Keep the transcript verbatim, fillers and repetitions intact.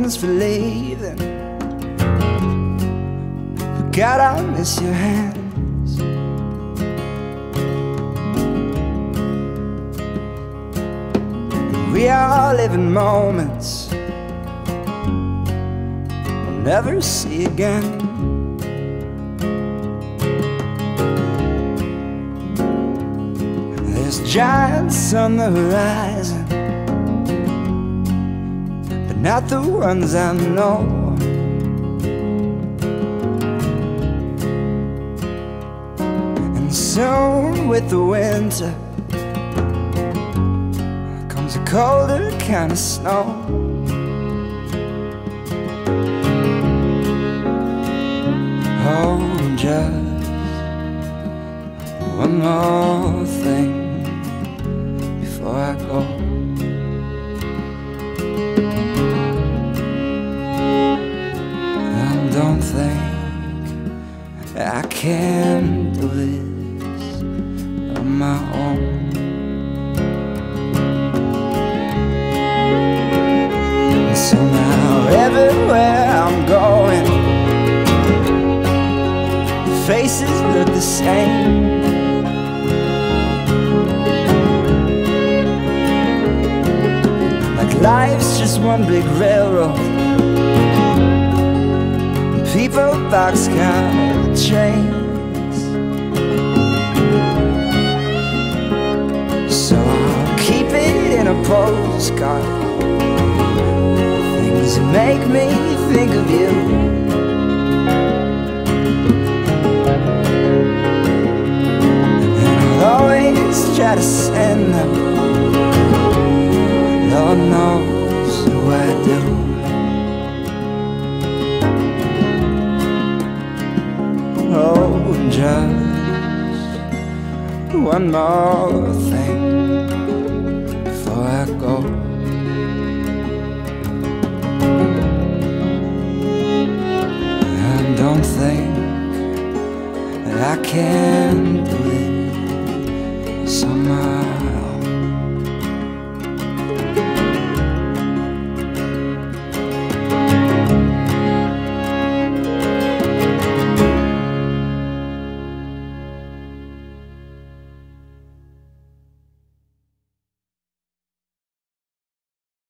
reasons for leaving, but God, I miss your hands. We are living moments we'll never see again. There's giants on the horizon, but not the ones I know. And soon with the winter comes a colder kind of snow. Oh, just one more thing before I go. And don't think I can do this on my own. And so now everywhere I'm going, faces look the same. Life's just one big railroad, people boxcar trains. So I'll keep it in a postcard, things that make me think of you. And I'll always try to send them, Lord knows who I do. Oh, just one more thing before I go. And don't think that I can do this on my